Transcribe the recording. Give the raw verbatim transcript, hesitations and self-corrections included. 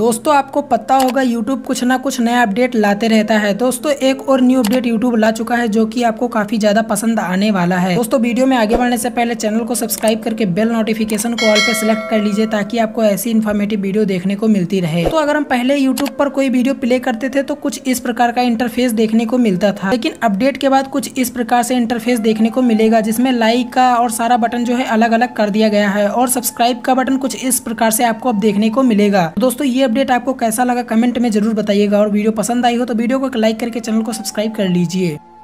दोस्तों आपको पता होगा यूट्यूब कुछ ना कुछ नया अपडेट लाते रहता है। दोस्तों एक और न्यू अपडेट यूट्यूब ला चुका है जो कि आपको काफी ज्यादा पसंद आने वाला है। दोस्तों वीडियो में आगे बढ़ने से पहले चैनल को सब्सक्राइब करके बेल नोटिफिकेशन को ऑल पे सिलेक्ट कर लीजिए ताकि आपको ऐसी इन्फॉर्मेटिव वीडियो देखने को मिलती रहे। तो अगर हम पहले यूट्यूब पर कोई वीडियो प्ले करते थे तो कुछ इस प्रकार का इंटरफेस देखने को मिलता था, लेकिन अपडेट के बाद कुछ इस प्रकार से इंटरफेस देखने को मिलेगा जिसमें लाइक का और सारा बटन जो है अलग अलग कर दिया गया है और सब्सक्राइब का बटन कुछ इस प्रकार से आपको अब देखने को मिलेगा। दोस्तों ये अपडेट आपको कैसा लगा कमेंट में जरूर बताइएगा और वीडियो पसंद आई हो तो वीडियो को लाइक करके चैनल को सब्सक्राइब कर लीजिए।